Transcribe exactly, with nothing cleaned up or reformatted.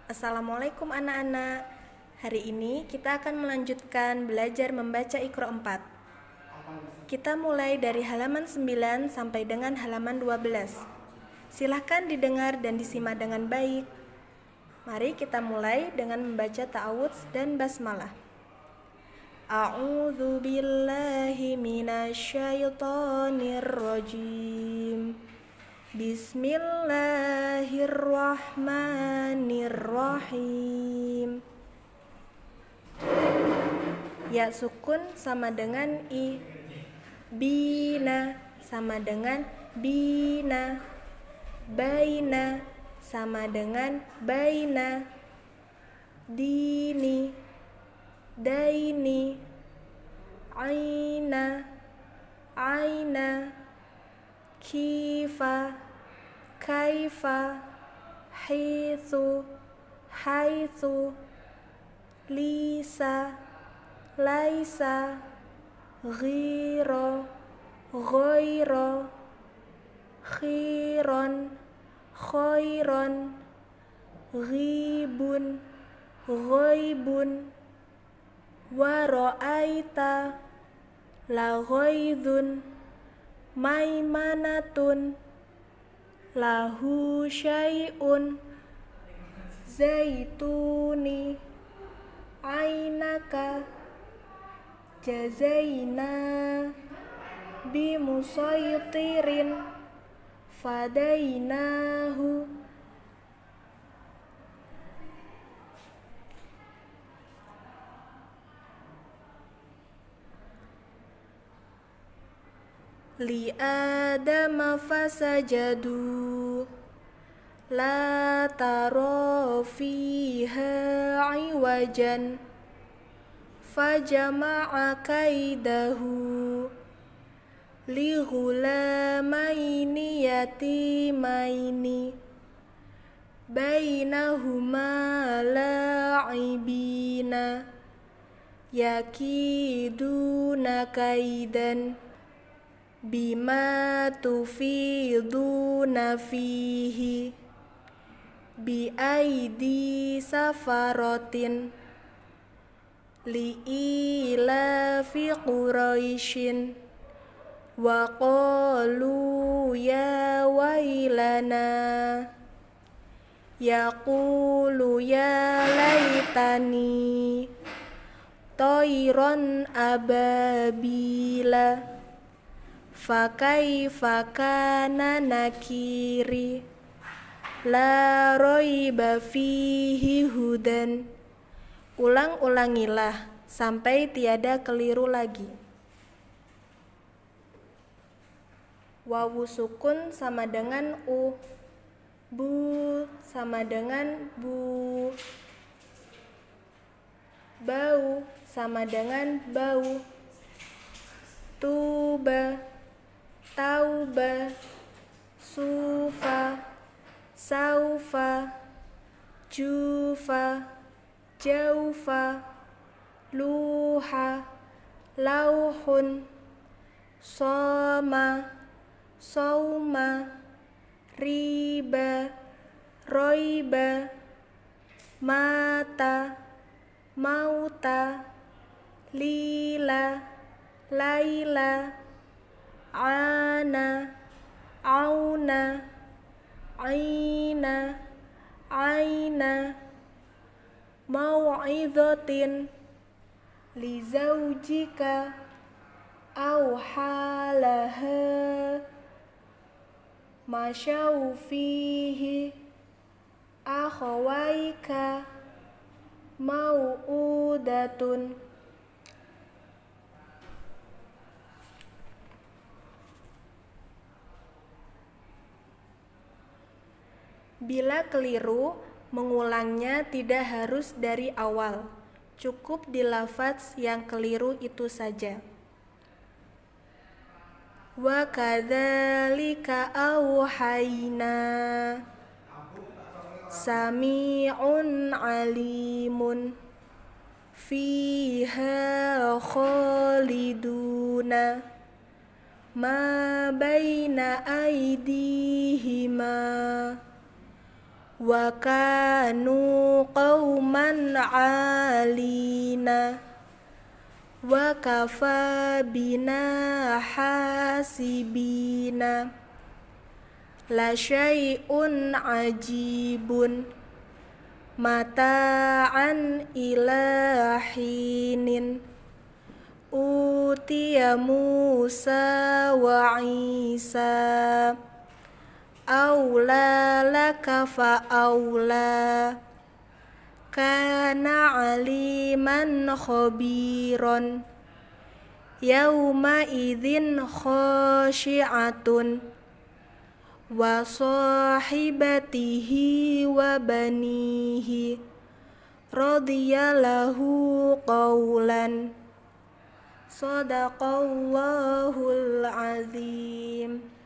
Assalamualaikum anak-anak. Hari ini kita akan melanjutkan belajar membaca Iqra empat. Kita mulai dari halaman sembilan sampai dengan halaman dua belas. Silahkan didengar dan disimak dengan baik. Mari kita mulai dengan membaca ta'awudz dan basmalah. A'udzu billahi minasyaitonir rajim. Bismillahirrahmanirrahim. Ya sukun sama dengan i. Bina sama dengan bina. Baina sama dengan baina. Dini, daini. Aina, aina. Kifa, kaifa. Haitsu, haitsu. Lisa, laisa. Ghiro, ghoiro. Khiron, khoiron. Ghibun, ghoibun. Waro'aita, laghoidun. Maimanatun, lahu syai'un. Zaituni, ainaka. Jazaina, bimusaytirin. Fadainahu. Li adama fasajadu la tara fiha iwajan fajama'a kaidahu li ghulamaini yatimaini bainahuma la'ibina yakiduna kaidan bima tufiduna fihi bi aidi safarotin li ila fi quraishin wa qalu ya wailana yaqulu ya laitani tayran ababila fakaifa kana nakiri la raiba fihi hudan. Ulang-ulangilah sampai tiada keliru lagi. Wawu sukun sama dengan u. Bu sama dengan bu. Bau sama dengan bau. Tuba, tauba. Sufa, saufa. Jufa, jaufa. Luha, lauhun. Soma, sauma. Riba, roiba. Mata, mauta. Lila, laila. Ana, auna. Aina, aina. Mau'idhatin li zaujika au halaha masyau fihi akhawaika mau'udatun. Bila keliru, mengulangnya tidak harus dari awal, cukup di lafaz yang keliru itu saja. Wa kadzalika auhayna sami'un alimun fiha khaliduna ma baina aidihima wa kanu qauman 'alina wa kafa bina hasibina la syai'un ajibun mata'an ila hinin utiya Musa wa Isa aula laka fa aula kana aliman khabiron yauma idzin khashi'atun wa sahibatihi wa banihi radiyallahu qawlan sadaqallahul azim.